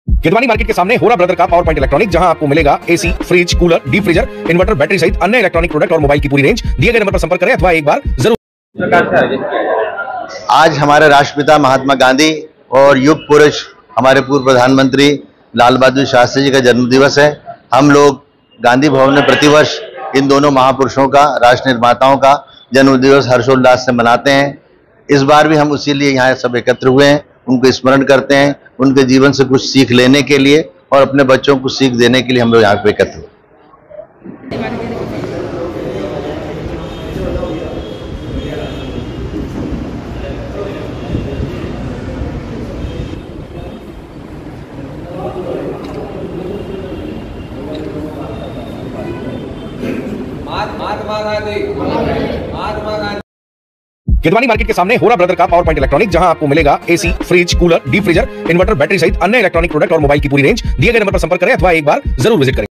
Gidwani market के सामने होरा ब्रदर का पावर पॉइंट इलेक्ट्रॉनिक, जहां आपको मिलेगा AC, fridge, cooler, deep freezer, inverter, battery सहित अन्य इलेक्ट्रॉनिक प्रोडक्ट और मोबाइल की पूरी रेंज। दिए गए नंबर पर संपर्क करें अथवा एक बार जरूर। आज हमारे राष्ट्रपिता महात्मा गांधी और युग पुरुष हमारे पूर्व प्रधानमंत्री लाल बहादुर शास्त्री जी का जन्म दिवस है। हम लोग गांधी भवन में प्रतिवर्ष इन दोनों महापुरुषों का, राष्ट्र निर्माताओं का जन्म दिवस हर्षोल्लास से मनाते हैं। इस बार भी हम उसी लिए यहाँ सब एकत्र हुए हैं, उनको स्मरण करते हैं, उनके जीवन से कुछ सीख लेने के लिए और अपने बच्चों को सीख देने के लिए हम लोग यहाँ पे एकत्र हुए। गिदवानी मार्केट के सामने होरा ब्रदर का पावर पॉइंट इलेक्ट्रॉनिक, जहां आपको मिलेगा AC, fridge, cooler, deep freezer, inverter, battery सहित अन्य इलेक्ट्रॉनिक प्रोडक्ट और मोबाइल की पूरी रेंज। दिए गए नंबर पर संपर्क करें अथवा एक बार जरूर विजिट करें।